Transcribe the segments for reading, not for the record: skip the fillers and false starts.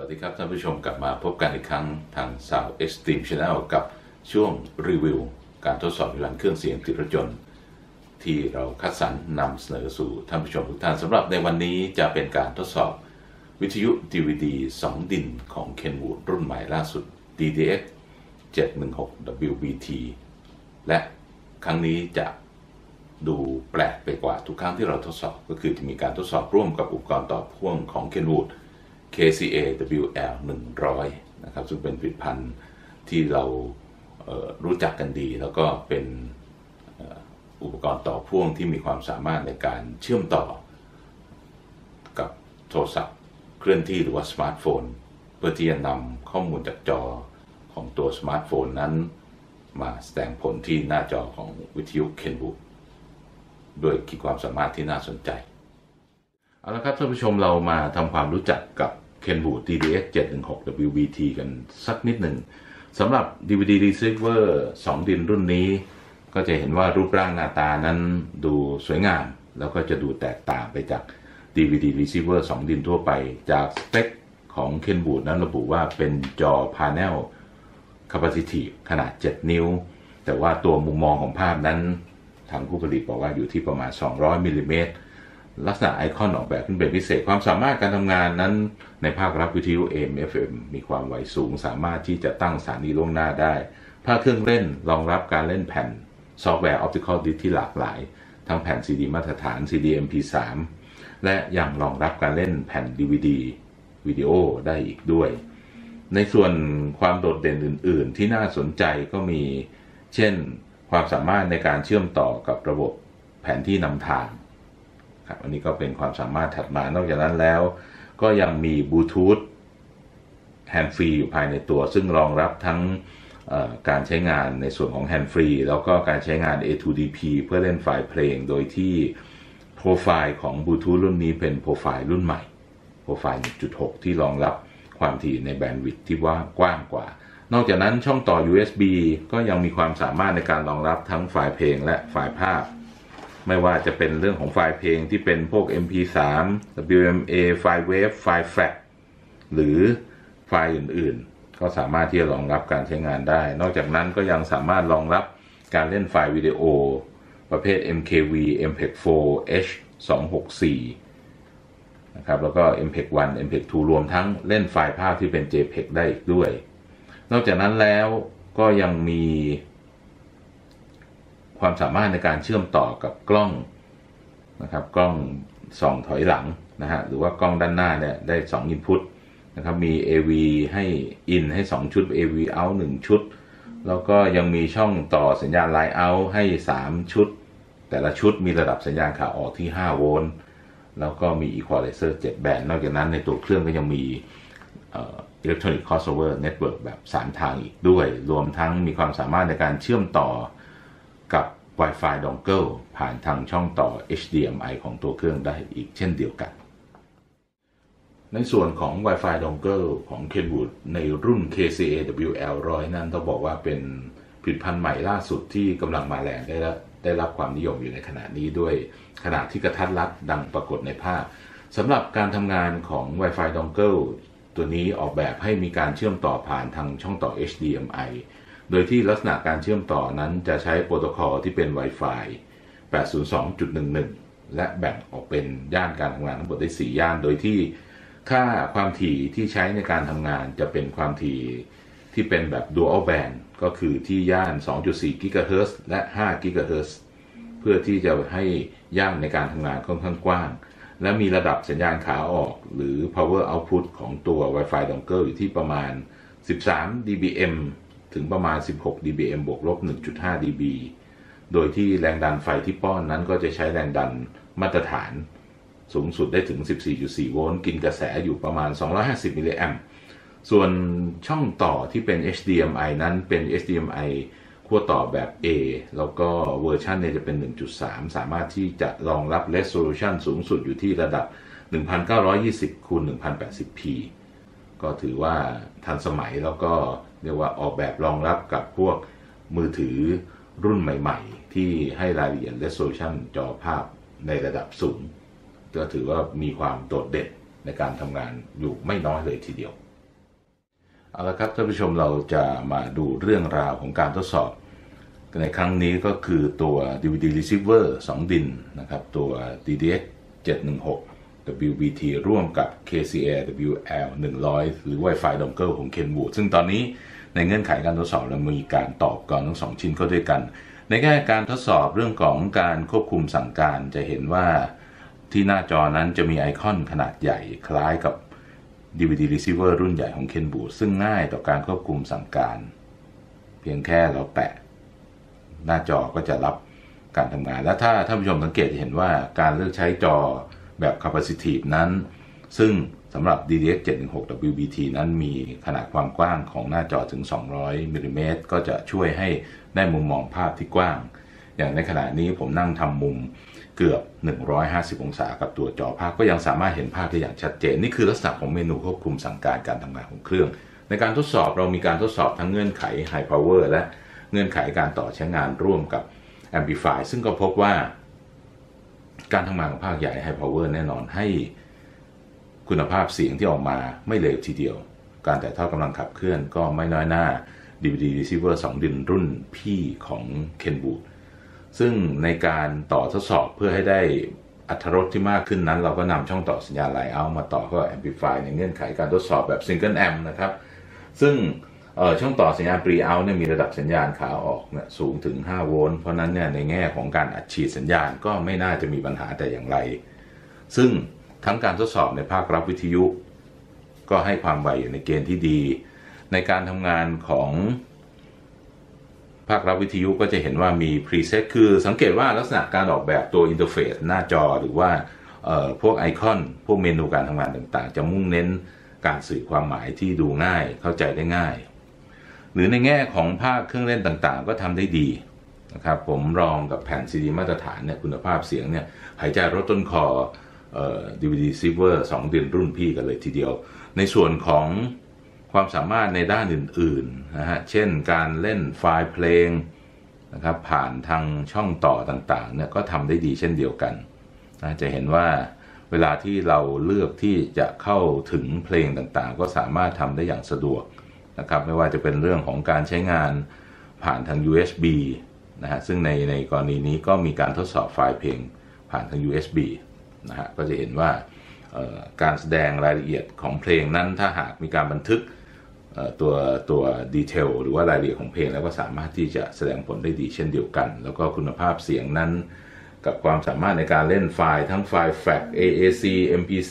สดีครับท่านผู้ชมกลับมาพบกันอีกครั้งทาง Sound Extreme Channel กับช่วงรีวิวการทดสอบพลังเครื่องเสียงติดรถยนต์ที่เราคัดสรรนำเสนอสู่ท่านผู้ชมทุกท่านสำหรับในวันนี้จะเป็นการทดสอบวิทยุ DVD 2 ดินของ Kenwood รุ่นใหม่ล่าสุด DDX 716 WBT และครั้งนี้จะดูแปลกไปกว่าทุกครั้งที่เราทดสอบก็คือจะมีการทดสอบร่วมกับอุปกรณ์ต่อพ่วงของ Kenwood KCA WL 100นะครับซึ่งเป็นผลิตภัณฑ์ที่เรารู้จักกันดีแล้วก็เป็นอุปกรณ์ต่อพ่วงที่มีความสามารถในการเชื่อมต่อกับโทรศัพท์เคลื่อนที่หรือว่าสมาร์ทโฟนเพื่อที่จะนำข้อมูลจากจอของตัวสมาร์ทโฟนนั้นมาแสดงผลที่หน้าจอของวิทยุ Kenwood ด้วยขีดความสามารถที่น่าสนใจเอาละครับท่านผู้ชมเรามาทำความรู้จักกับ Kenwood DDX 716 WBT กันสักนิดหนึ่งสำหรับ DVD Receiver 2 ดินรุ่นนี้ก็จะเห็นว่ารูปร่างหน้าตานั้นดูสวยงามแล้วก็จะดูแตกต่างไปจาก DVD Receiver 2 ดินทั่วไปจากสเปคของ Kenwood นั้นระบุว่าเป็นจอ Panel Capacitive ขนาด 7 นิ้วแต่ว่าตัวมุมมองของภาพนั้นทางผู้ผลิตบอกว่าอยู่ที่ประมาณ 200 มิลลิเมตรลักษณะไอคอนออกแบบขึ้นเป็นพิเศษความสามารถการทำงานนั้นในภาครับวิทยุ AM FM มีความไวสูงสามารถที่จะตั้งสถานีล่วงหน้าได้ภาคเครื่องเล่นรองรับการเล่นแผ่นซอฟต์แวร์ Optical Disc ที่หลากหลายทั้งแผ่น CD มาตรฐาน CD MP3 และยังรองรับการเล่นแผ่น DVD วิดีโอได้อีกด้วยในส่วนความโดดเด่นอื่นๆที่น่าสนใจก็มีเช่นความสามารถในการเชื่อมต่อกับระบบแผนที่นำทางครับอันนี้ก็เป็นความสามารถถัดมานอกจากนั้นแล้วก็ยังมีบลูทูธแฮนด์ฟรีอยู่ภายในตัวซึ่งรองรับทั้งการใช้งานในส่วนของแฮนด์ฟรีแล้วก็การใช้งาน A2DP เพื่อเล่นไฟล์เพลงโดยที่โปรไฟล์ของบลูทูธรุ่นนี้เป็นโปรไฟล์รุ่นใหม่โปรไฟล์ 1.6 ที่รองรับความถี่ในแบนด์วิดท์ที่กว้างกว่านอกจากนั้นช่องต่อ USB ก็ยังมีความสามารถในการรองรับทั้งไฟล์เพลงและไฟล์ภาพไม่ว่าจะเป็นเรื่องของไฟล์เพลงที่เป็นพวก MP3 WMA ไฟล์ WAV ไฟล์ FLAC หรือไฟล์อื่นๆก็สามารถที่จะรองรับการใช้งานได้นอกจากนั้นก็ยังสามารถรองรับการเล่นไฟล์วิดีโอประเภท MKV MPEG 4 H264 นะครับแล้วก็ MPEG 1 MPEG 2 รวมทั้งเล่นไฟล์ภาพที่เป็น JPEG ได้อีกด้วยนอกจากนั้นแล้วก็ยังมีความสามารถในการเชื่อมต่อกับกล้องนะครับกล้องส่องถอยหลังนะฮะหรือว่ากล้องด้านหน้าเนี่ยได้2 input นะครับมี AV ให้ in ให้2ชุด AV out 1ชุดแล้วก็ยังมีช่องต่อสัญญาณ line out ให้3ชุดแต่ละชุดมีระดับสัญญาณขาออกที่5โวลต์แล้วก็มี equalizer 7 แบนด์นอกจากนั้นในตัวเครื่องก็ยังมีElectronic Crossover Network แบบ3 ทางอีกด้วยรวมทั้งมีความสามารถในการเชื่อมต่อกับ Wi-Fi Dongle ผ่านทางช่องต่อ HDMI ของตัวเครื่องได้อีกเช่นเดียวกันในส่วนของ Wi-Fi Dongle ของ Kenwood ในรุ่น KCA WL 100นั้นต้องบอกว่าเป็นผลิตภัณฑ์ใหม่ล่าสุดที่กำลังมาแรงได้รับความนิยมอยู่ในขณะนี้ด้วยขนาดที่กระทัดรัดดังปรากฏในภาพสำหรับการทำงานของ Wi-Fi Dongle ตัวนี้ออกแบบให้มีการเชื่อมต่อผ่านทางช่องต่อ HDMI โดยที่ลักษณะการเชื่อมต่อนั้นจะใช้โปรโตคอลที่เป็น Wi-Fi 802.11 และแบ่งออกเป็นย่านการทำงานทั้งหมดได้4ย่านโดยที่ค่าความถี่ที่ใช้ในการทำงานจะเป็นความถี่ที่เป็นแบบ Dual Band ก็คือที่ย่าน 2.4 GHz และ 5 GHz เพื่อที่จะให้ย่านในการทำงานค่อนข้างกว้างและมีระดับสัญญาณขาออกหรือ power output ของตัว Wi-Fi Dongle อยู่ที่ประมาณ13 dBm ถึงประมาณ16 dBm บวกลบ 1.5 dB โดยที่แรงดันไฟที่ป้อนนั้นก็จะใช้แรงดันมาตรฐานสูงสุดได้ถึง 14.4 โวลต์กินกระแสอยู่ประมาณ250มิลลิแอมป์ส่วนช่องต่อที่เป็น HDMI นั้นเป็น HDMIขั้วต่อแบบ A แล้วก็เวอร์ชันเนี่ยจะเป็น 1.3 สามารถที่จะรองรับ Resolution สูงสุดอยู่ที่ระดับ 1920 คูณ 1080p ก็ถือว่าทันสมัยแล้วก็เรียกว่าออกแบบรองรับกับพวกมือถือรุ่นใหม่ๆที่ให้รายละเอียด Resolution จอภาพในระดับสูงก็ถือว่ามีความโดดเด่นในการทำงานอยู่ไม่น้อยเลยทีเดียวเอาละครับท่านผู้ชมเราจะมาดูเรื่องราวของการทดสอบในครั้งนี้ก็คือตัว DVD receiver 2 ดินนะครับตัว DDX 716 WBT ร่วมกับ KCA WL 100หรือ Wi-Fi dongle ของ Kenwood ซึ่งตอนนี้ในเงื่อนไขการทดสอบเรามีการตอบก่อนทั้ง2ชิ้นเข้าด้วยกันในแง่การทดสอบเรื่องของการควบคุมสั่งการจะเห็นว่าที่หน้าจอนั้นจะมีไอคอนขนาดใหญ่คล้ายกับ DVD receiver รุ่นใหญ่ของ Kenwood ซึ่งง่ายต่อการควบคุมสั่งการเพียงแค่เราแตะหน้าจอก็จะรับการทำงานและถ้าท่านผู้ชมสังเกตจะเห็นว่าการเลือกใช้จอแบบ capacitive นั้นซึ่งสำหรับ DDX 716 WBT นั้นมีขนาดความกว้างของหน้าจอถึง200มิลลิเมตรก็จะช่วยให้ได้มุมมองภาพที่กว้างอย่างในขณะนี้ผมนั่งทำมุมเกือบ150องศากับตัวจอภาพก็ยังสามารถเห็นภาพได้อย่างชัดเจนนี่คือลักษณะของเมนูควบคุมสั่งการการทำงานของเครื่องในการทดสอบเรามีการทดสอบทั้งเงื่อนไข High Power และเงื่อนไขการต่อใช้งานร่วมกับ Amplify ซึ่งก็พบว่าการทำงานของภาคใหญ่ High Power แน่นอนให้คุณภาพเสียงที่ออกมาไม่เลวทีเดียวการถ่ายทอดกำลังขับเคลื่อนก็ไม่น้อยหน้า DVD receiver 2 ดินรุ่นพี่ของ Kenwood ซึ่งในการต่อทดสอบเพื่อให้ได้อรรถรสที่มากขึ้นนั้นเราก็นำช่องต่อสัญญาณ Line Out มาต่อเข้า Amplify ในเงื่อนไขการทดสอบแบบ Single Amp นะครับซึ่งช่องต่อสัญญาณ Pre-out เนี่ยมีระดับสัญญาณขาออกเนี่ยสูงถึง5โวลต์เพราะนั้นเนี่ยในแง่ของการอัดฉีดสัญญาณก็ไม่น่าจะมีปัญหาแต่อย่างไรซึ่งทั้งการทดสอบในภาครับวิทยุก็ให้ความไวอยู่ในเกณฑ์ที่ดีในการทำงานของภาครับวิทยุก็จะเห็นว่ามี preset คือสังเกตว่าลักษณะการออกแบบตัวอินเทอร์เฟซหน้าจอหรือว่าพวกไอคอนพวกเมนูการทำงานต่างๆจะมุ่งเน้นการสื่อความหมายที่ดูง่ายเข้าใจได้ง่ายหรือในแง่ของภาคเครื่องเล่นต่างๆก็ทำได้ดีนะครับผมลองกับแผ่นซีดีมาตรฐานเนี่ยคุณภาพเสียงเนี่ยหายใจรถต้นคอDVD receiver 2 ดินรุ่นพี่กันเลยทีเดียวในส่วนของความสามารถในด้านอื่นๆนะฮะเช่นการเล่นไฟล์เพลงนะครับผ่านทางช่องต่อต่างๆเนี่ยก็ทำได้ดีเช่นเดียวกันนะจะเห็นว่าเวลาที่เราเลือกที่จะเข้าถึงเพลงต่างๆก็สามารถทำได้อย่างสะดวกนะครับไม่ว่าจะเป็นเรื่องของการใช้งานผ่านทาง USB นะฮะซึ่งในกรณีนี้ก็มีการทดสอบไฟล์เพลงผ่านทาง USB นะฮะก็จะเห็นว่าการแสดงรายละเอียดของเพลงนั้นถ้าหากมีการบันทึกตัวดีเทลหรือว่ารายละเอียดของเพลงแล้วก็สามารถที่จะแสดงผลได้ดีเช่นเดียวกันแล้วก็คุณภาพเสียงนั้นกับความสามารถในการเล่นไฟล์ทั้งไฟล์ FLAC AAC MP3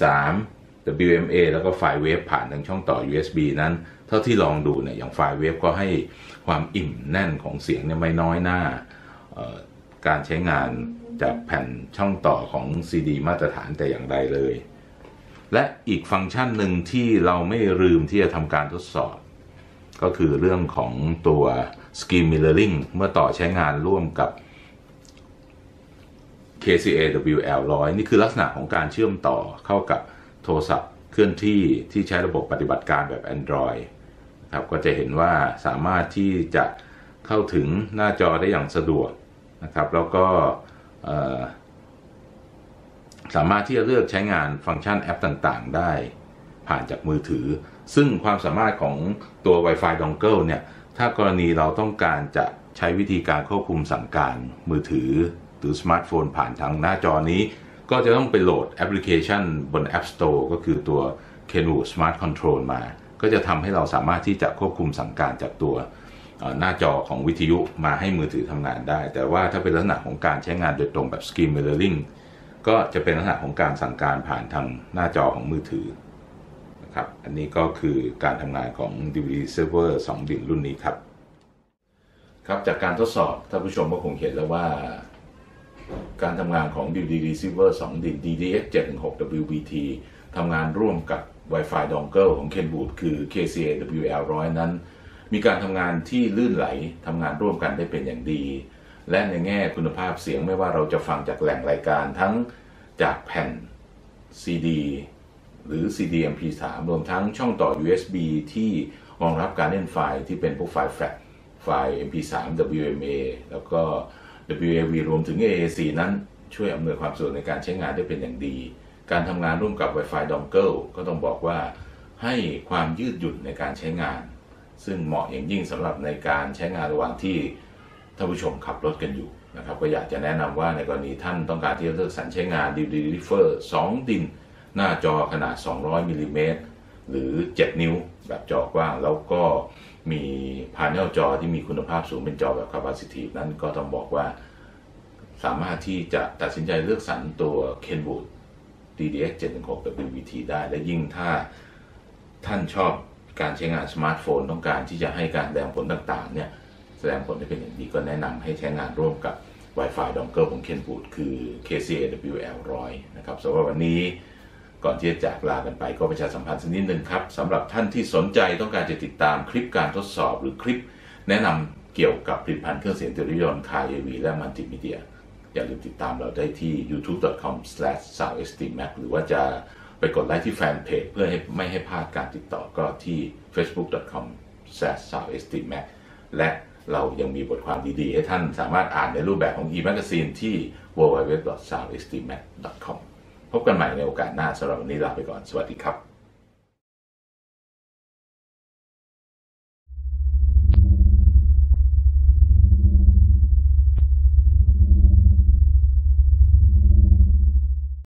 WMA แล้วก็ไฟล์เวฟผ่านทางช่องต่อ USB นั้นเท่าที่ลองดูเนี่ยอย่างไฟล์เวฟก็ให้ความอิ่มแน่นของเสียงเนี่ยไม่น้อยหน้าการใช้งานจากแผ่นช่องต่อของ CD มาตรฐานแต่อย่างใดเลยและอีกฟังก์ชันหนึ่งที่เราไม่ลืมที่จะทำการทดสอบก็คือเรื่องของตัว Screen Mirroring เมื่อต่อใช้งานร่วมกับ KCA WL 100นี่คือลักษณะของการเชื่อมต่อเข้ากับโทรศัพท์เคลื่อนที่ที่ใช้ระบบปฏิบัติการแบบ Android ครับก็จะเห็นว่าสามารถที่จะเข้าถึงหน้าจอได้อย่างสะดวกนะครับแล้วก็สามารถที่จะเลือกใช้งานฟังก์ชันแอปต่างๆได้ผ่านจากมือถือซึ่งความสามารถของตัว Wi-Fi dongle เนี่ยถ้ากรณีเราต้องการจะใช้วิธีการควบคุมสั่งการมือถือหรือสมาร์ทโฟนผ่านทางหน้าจอนี้ก็จะต้องไปโหลดแอปพลิเคชันบน App Store ก็คือตัว Kenwood Smart Control มาก็จะทำให้เราสามารถที่จะควบคุมสั่งการจากตัวหน้าจอของวิทยุมาให้มือถือทำงานได้แต่ว่าถ้าเป็นลักษณะของการใช้งานโดยตรงแบบ Screen Mirroring ก็จะเป็นลักษณะของการสั่งการผ่านทางหน้าจอของมือถือนะครับอันนี้ก็คือการทำงานของ DVD receiver 2 ดินรุ่นนี้ครับครับจากการทดสอบท่านผู้ชมก็คงเห็นแล้วว่าการทำงานของ DVD receiver 2 ดิน DDX 716 WBT ทำงานร่วมกับ Wi-Fi dongle ของ Kenwood คือ KCA WL 100นั้นมีการทำงานที่ลื่นไหลทำงานร่วมกันได้เป็นอย่างดีและในแง่คุณภาพเสียงไม่ว่าเราจะฟังจากแหล่งรายการทั้งจากแผ่น CD หรือ CD MP3 รวมทั้งช่องต่อ USB ที่รองรับการเล่นไฟล์ที่เป็นพวกไฟล์ FLAC ไฟล์ MP3 WMA แล้วก็ WAV รวมถึง AAC นั้นช่วยอำนวยความสะดวกในการใช้งานได้เป็นอย่างดีการทำงานร่วมกับ Wi-Fi dongle ก็ต้องบอกว่าให้ความยืดหยุ่นในการใช้งานซึ่งเหมาะอย่างยิ่งสำหรับในการใช้งานระหว่างที่ท่านผู้ชมขับรถกันอยู่นะครับก็อยากจะแนะนำว่าในกรณีท่านต้องการที่จะเลือกสรรใช้งาน DiFer 2 ดินหน้าจอขนาด200มิลลิเมตรหรือ7 นิ้วแบบจอกว้างแล้วก็มีพาเนลจอที่มีคุณภาพสูงเป็นจอแบบ Capacitive นั้นก็ต้องบอกว่าสามารถที่จะตัดสินใจเลือกสรรตัว Kenwood DDX 716 WVT ได้และยิ่งถ้าท่านชอบการใช้งานสมาร์ทโฟนต้องการที่จะให้การแสดงผลต่างๆเนี่ยแสดงผลได้เป็นอย่างดีก็แนะนำให้ใช้งานร่วมกับ Wi-Fi Dongle ของ Kenwood คือ KCAWL100 นะครับสำหรับวันนี้ก่อนที่จะจากลากันไปก็ประชาสัมพันธ์สักนิดนึงครับสำหรับท่านที่สนใจต้องการจะติดตามคลิปการทดสอบหรือคลิปแนะนำเกี่ยวกับผลิตภัณฑ์เครื่องเสียงติดรถยนต์ Car AV และมัลติมีเดียอย่าลืมติดตามเราได้ที่ youtube.com/soundstmax หรือว่าจะไปกดไลค์ที่แฟนเพจเพื่อไม่ให้พลาดการติดต่อก็ที่ facebook.com/soundstmax และเรายังมีบทความดีๆให้ท่านสามารถอ่านในรูปแบบของ e-magazine ที่ www.soundstmax.com พบกันใหม่ในโอกาสหน้าสำหรับวันนี้ลาไปก่อนสวัสดีครับ